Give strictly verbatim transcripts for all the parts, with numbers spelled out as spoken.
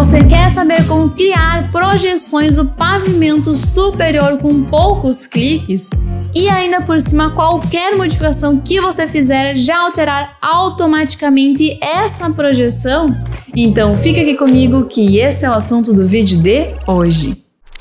Você quer saber como criar projeções do pavimento superior com poucos cliques? E ainda por cima, qualquer modificação que você fizer já alterar automaticamente essa projeção? Então fica aqui comigo que esse é o assunto do vídeo de hoje.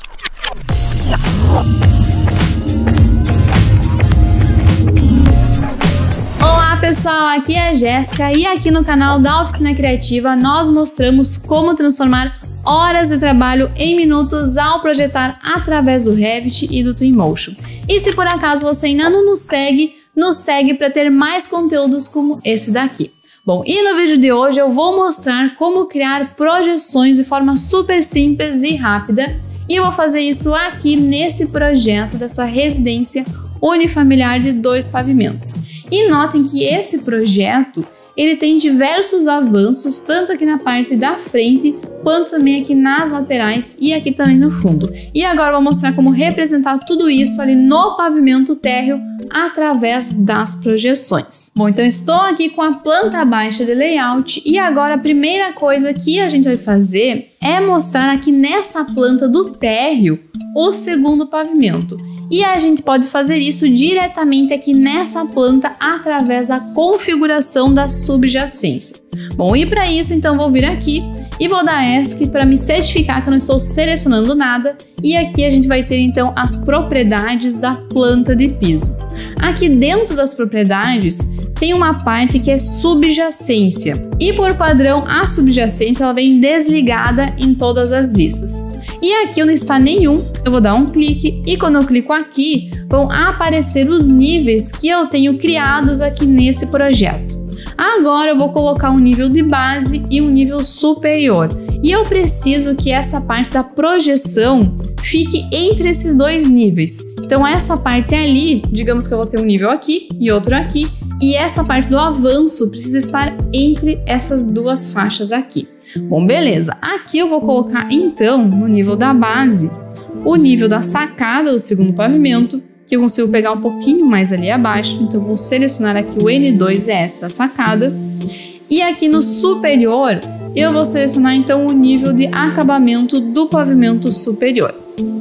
Olá pessoal, aqui é a Jéssica e aqui no canal da Oficina Criativa nós mostramos como transformar horas de trabalho em minutos ao projetar através do Revit e do Twinmotion. E se por acaso você ainda não nos segue, nos segue para ter mais conteúdos como esse daqui. Bom, e no vídeo de hoje eu vou mostrar como criar projeções de forma super simples e rápida. E eu vou fazer isso aqui nesse projeto dessa residência unifamiliar de dois pavimentos. E notem que esse projeto ele tem diversos avanços, tanto aqui na parte da frente, quanto também aqui nas laterais e aqui também no fundo. E agora eu vou mostrar como representar tudo isso ali no pavimento térreo através das projeções. Bom, então estou aqui com a planta baixa de layout e agora a primeira coisa que a gente vai fazer é mostrar aqui nessa planta do térreo o segundo pavimento. E a gente pode fazer isso diretamente aqui nessa planta através da configuração da subjacência. Bom, e para isso então vou vir aqui e vou dar ESC para me certificar que eu não estou selecionando nada. E aqui a gente vai ter então as propriedades da planta de piso. Aqui dentro das propriedades tem uma parte que é subjacência. E por padrão a subjacência ela vem desligada em todas as vistas. E aqui onde está nenhum, eu vou dar um clique e quando eu clico aqui, vão aparecer os níveis que eu tenho criados aqui nesse projeto. Agora eu vou colocar um nível de base e um nível superior. E eu preciso que essa parte da projeção fique entre esses dois níveis. Então essa parte ali, digamos que eu vou ter um nível aqui e outro aqui. E essa parte do avanço precisa estar entre essas duas faixas aqui. Bom, beleza. Aqui eu vou colocar então no nível da base o nível da sacada do segundo pavimento, que eu consigo pegar um pouquinho mais ali abaixo. Então eu vou selecionar aqui o N dois S da sacada. E aqui no superior eu vou selecionar então o nível de acabamento do pavimento superior.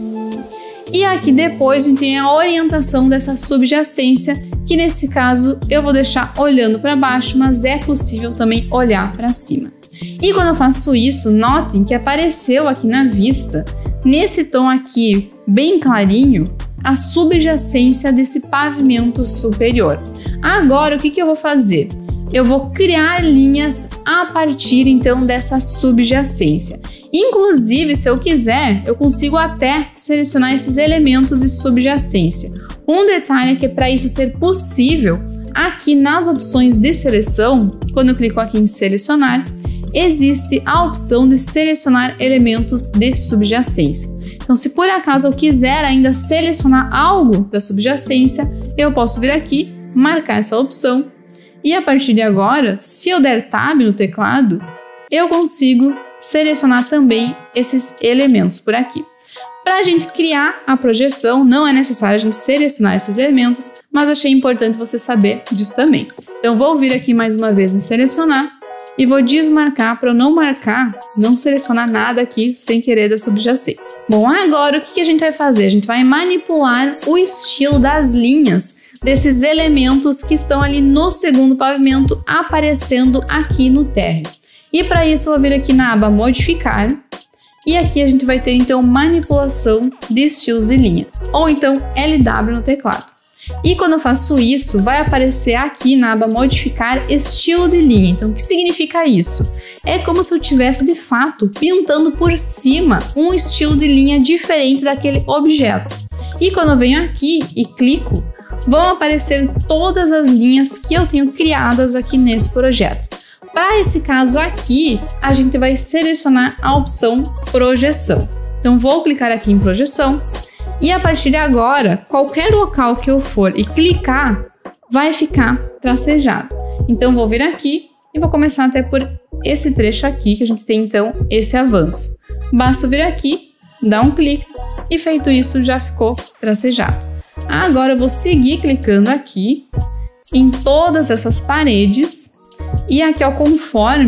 E aqui depois a gente tem a orientação dessa subjacência, que nesse caso eu vou deixar olhando para baixo, mas é possível também olhar para cima. E quando eu faço isso, notem que apareceu aqui na vista, nesse tom aqui bem clarinho, a subjacência desse pavimento superior. Agora o que que eu vou fazer? Eu vou criar linhas a partir então dessa subjacência. Inclusive, se eu quiser, eu consigo até selecionar esses elementos de subjacência. Um detalhe é que para isso ser possível, aqui nas opções de seleção, quando eu clico aqui em selecionar, existe a opção de selecionar elementos de subjacência. Então, se por acaso eu quiser ainda selecionar algo da subjacência, eu posso vir aqui, marcar essa opção e a partir de agora, se eu der Tab no teclado, eu consigo selecionar também esses elementos por aqui. Para a gente criar a projeção, não é necessário a gente selecionar esses elementos, mas achei importante você saber disso também. Então, vou vir aqui mais uma vez em selecionar e vou desmarcar para eu não marcar, não selecionar nada aqui sem querer da subjacência. Bom, agora o que a gente vai fazer? A gente vai manipular o estilo das linhas desses elementos que estão ali no segundo pavimento aparecendo aqui no térreo. E para isso eu vou vir aqui na aba modificar e aqui a gente vai ter então manipulação de estilos de linha, ou então L W no teclado. E quando eu faço isso, vai aparecer aqui na aba modificar estilo de linha. Então, o que significa isso? É como se eu tivesse de fato pintando por cima um estilo de linha diferente daquele objeto. E quando eu venho aqui e clico, vão aparecer todas as linhas que eu tenho criadas aqui nesse projeto. Para esse caso aqui, a gente vai selecionar a opção projeção. Então, vou clicar aqui em projeção. E a partir de agora, qualquer local que eu for e clicar, vai ficar tracejado. Então, vou vir aqui e vou começar até por esse trecho aqui, que a gente tem então esse avanço. Basta vir aqui, dar um clique e feito isso já ficou tracejado. Agora eu vou seguir clicando aqui em todas essas paredes e aqui ó, conforme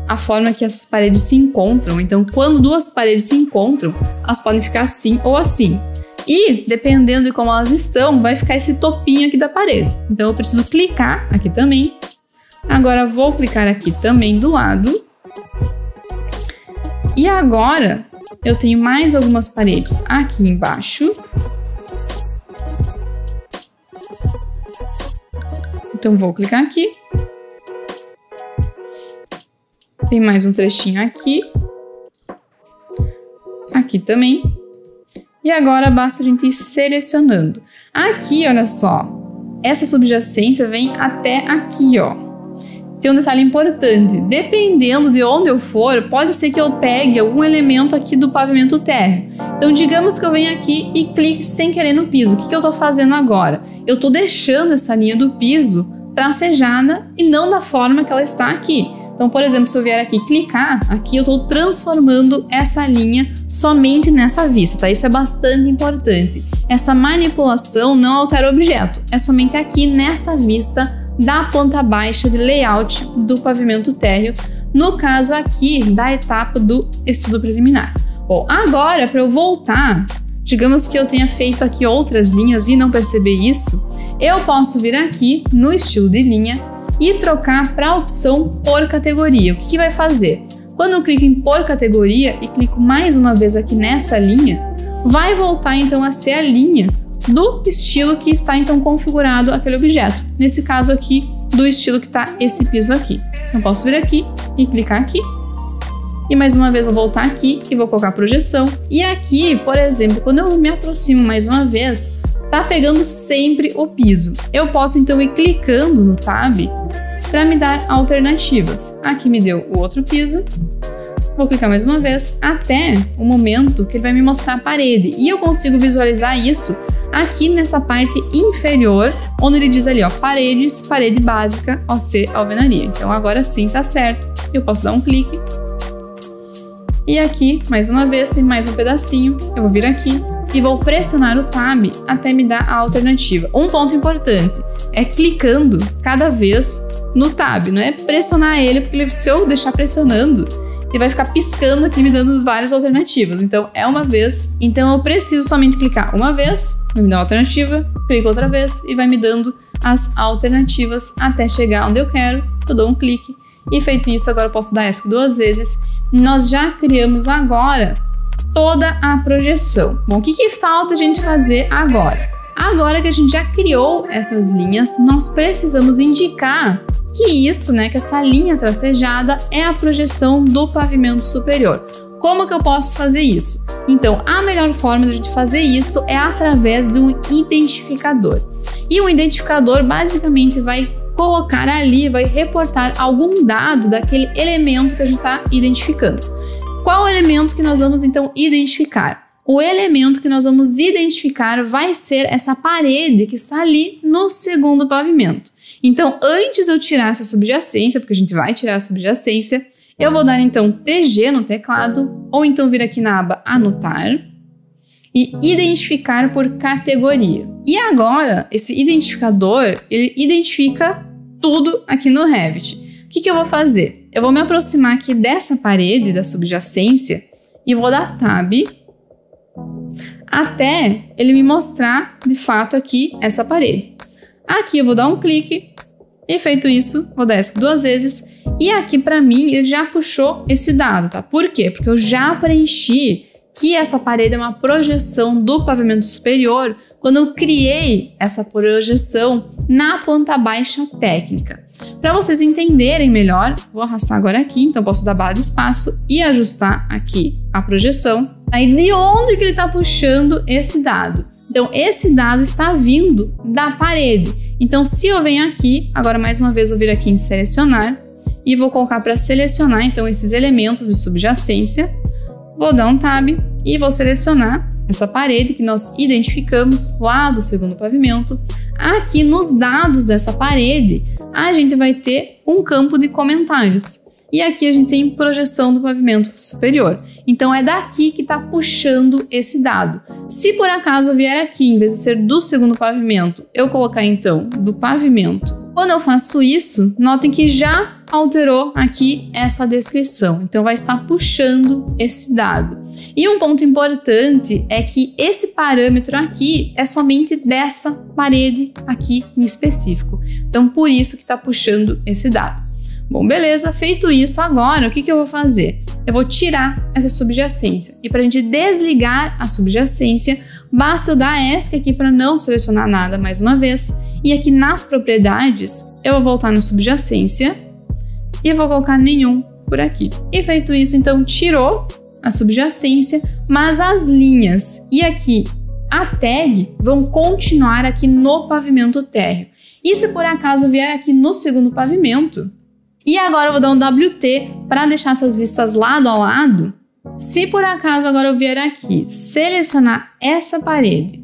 a forma que essas paredes se encontram. Então, quando duas paredes se encontram, elas podem ficar assim ou assim. E, dependendo de como elas estão, vai ficar esse topinho aqui da parede. Então, eu preciso clicar aqui também. Agora, vou clicar aqui também do lado. E agora, eu tenho mais algumas paredes aqui embaixo. Então, vou clicar aqui. Tem mais um trechinho aqui. Aqui também. E agora basta a gente ir selecionando. Aqui, olha só. Essa subjacência vem até aqui, ó. Tem um detalhe importante. Dependendo de onde eu for, pode ser que eu pegue algum elemento aqui do pavimento térreo. Então, digamos que eu venha aqui e clique sem querer no piso. O que, que eu tô fazendo agora? Eu tô deixando essa linha do piso tracejada e não da forma que ela está aqui. Então, por exemplo, se eu vier aqui e clicar, aqui eu estou transformando essa linha somente nessa vista, tá? Isso é bastante importante. Essa manipulação não altera o objeto, é somente aqui nessa vista da planta baixa de layout do pavimento térreo, no caso aqui da etapa do estudo preliminar. Bom, agora para eu voltar, digamos que eu tenha feito aqui outras linhas e não perceber isso, eu posso vir aqui no estilo de linha e trocar para a opção por categoria. O que, que vai fazer? Quando eu clico em por categoria e clico mais uma vez aqui nessa linha, vai voltar então a ser a linha do estilo que está então configurado aquele objeto. Nesse caso aqui, do estilo que está esse piso aqui. Eu posso vir aqui e clicar aqui. E mais uma vez eu vou voltar aqui e vou colocar projeção. E aqui, por exemplo, quando eu me aproximo mais uma vez, tá pegando sempre o piso. Eu posso então ir clicando no tab para me dar alternativas. Aqui me deu o outro piso. Vou clicar mais uma vez até o momento que ele vai me mostrar a parede. E eu consigo visualizar isso aqui nessa parte inferior, onde ele diz ali, ó, paredes, parede básica, O C, alvenaria. Então agora sim tá certo. Eu posso dar um clique. E aqui, mais uma vez, tem mais um pedacinho. Eu vou vir aqui e vou pressionar o tab até me dar a alternativa. Um ponto importante é clicando cada vez no tab, não é pressionar ele, porque se eu deixar pressionando, ele vai ficar piscando aqui me dando várias alternativas. Então é uma vez, então eu preciso somente clicar uma vez, vai me dar uma alternativa, clico outra vez e vai me dando as alternativas até chegar onde eu quero. Eu dou um clique e feito isso, agora eu posso dar ESC duas vezes. Nós já criamos agora toda a projeção. Bom, o que, que falta a gente fazer agora? Agora que a gente já criou essas linhas, nós precisamos indicar que isso, né, que essa linha tracejada é a projeção do pavimento superior. Como que eu posso fazer isso? Então, a melhor forma de a gente fazer isso é através de um identificador. E o identificador basicamente vai colocar ali, vai reportar algum dado daquele elemento que a gente está identificando. Qual o elemento que nós vamos então identificar? O elemento que nós vamos identificar vai ser essa parede que está ali no segundo pavimento. Então, antes de eu tirar essa subjacência, porque a gente vai tirar a subjacência, eu vou dar então T G no teclado, ou então vir aqui na aba Anotar e identificar por categoria. E agora, esse identificador, ele identifica tudo aqui no Revit. O que, que eu vou fazer? Eu vou me aproximar aqui dessa parede, da subjacência, e vou dar Tab até ele me mostrar, de fato, aqui essa parede. Aqui eu vou dar um clique e, feito isso, vou dar ESC duas vezes. E aqui, para mim, ele já puxou esse dado, tá? Por quê? Porque eu já preenchi que essa parede é uma projeção do pavimento superior quando eu criei essa projeção na planta baixa técnica. Para vocês entenderem melhor, vou arrastar agora aqui, então posso dar barra de espaço e ajustar aqui a projeção. Aí de onde que ele está puxando esse dado? Então esse dado está vindo da parede. Então se eu venho aqui, agora mais uma vez eu vir aqui em selecionar e vou colocar para selecionar então esses elementos de subjacência. Vou dar um Tab e vou selecionar essa parede que nós identificamos lá do segundo pavimento. Aqui nos dados dessa parede, a gente vai ter um campo de comentários. E aqui a gente tem projeção do pavimento superior. Então é daqui que está puxando esse dado. Se por acaso eu vier aqui, em vez de ser do segundo pavimento, eu colocar então do pavimento. Quando eu faço isso, notem que já alterou aqui essa descrição. Então vai estar puxando esse dado. E um ponto importante é que esse parâmetro aqui é somente dessa parede aqui em específico. Então por isso que está puxando esse dado. Bom, beleza, feito isso, agora o que, que eu vou fazer? Eu vou tirar essa subjacência. E para a gente desligar a subjacência, basta eu dar ESC aqui para não selecionar nada mais uma vez. E aqui nas propriedades, eu vou voltar na subjacência e vou colocar nenhum por aqui. E feito isso, então tirou a subjacência, mas as linhas e aqui a tag vão continuar aqui no pavimento térreo. E se por acaso vier aqui no segundo pavimento, e agora eu vou dar um W T para deixar essas vistas lado a lado. Se por acaso agora eu vier aqui, selecionar essa parede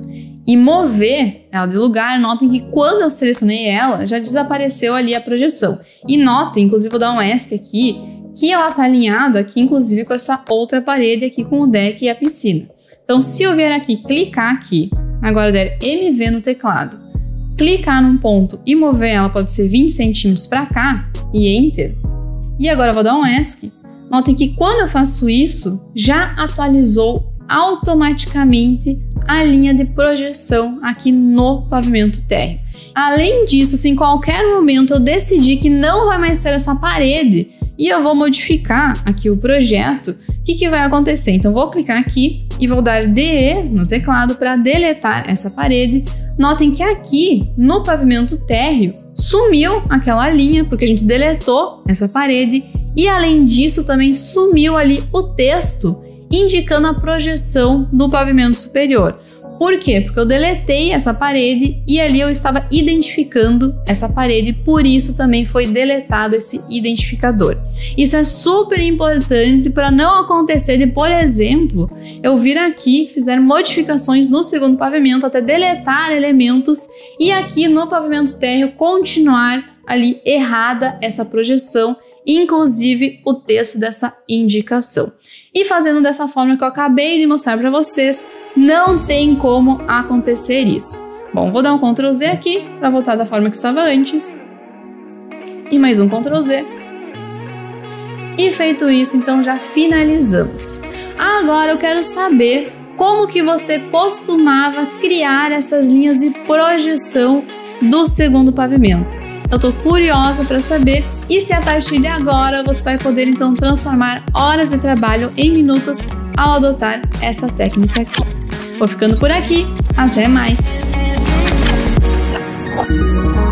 e mover ela de lugar, notem que quando eu selecionei ela, já desapareceu ali a projeção. E notem, inclusive vou dar um ESC aqui, que ela está alinhada aqui, inclusive com essa outra parede aqui com o deck e a piscina. Então se eu vier aqui, clicar aqui, agora der M V no teclado, clicar num ponto e mover ela, pode ser vinte centímetros para cá, e Enter. E agora eu vou dar um ESC. Notem que quando eu faço isso, já atualizou automaticamente a linha de projeção aqui no pavimento térreo. Além disso, se em qualquer momento eu decidir que não vai mais ter essa parede e eu vou modificar aqui o projeto, o que, que vai acontecer? Então vou clicar aqui e vou dar D E no teclado para deletar essa parede. Notem que aqui no pavimento térreo sumiu aquela linha, porque a gente deletou essa parede, e além disso também sumiu ali o texto indicando a projeção do pavimento superior. Por quê? Porque eu deletei essa parede e ali eu estava identificando essa parede, por isso também foi deletado esse identificador. Isso é super importante para não acontecer de, por exemplo, eu vir aqui, fizer modificações no segundo pavimento até deletar elementos e aqui no pavimento térreo continuar ali errada essa projeção, inclusive o texto dessa indicação. E fazendo dessa forma que eu acabei de mostrar para vocês, não tem como acontecer isso. Bom, vou dar um control Z aqui para voltar da forma que estava antes. E mais um control Z. E feito isso, então já finalizamos. Agora eu quero saber como que você costumava criar essas linhas de projeção do segundo pavimento. Eu tô curiosa para saber e se a partir de agora você vai poder então transformar horas de trabalho em minutos ao adotar essa técnica aqui. Vou ficando por aqui, até mais!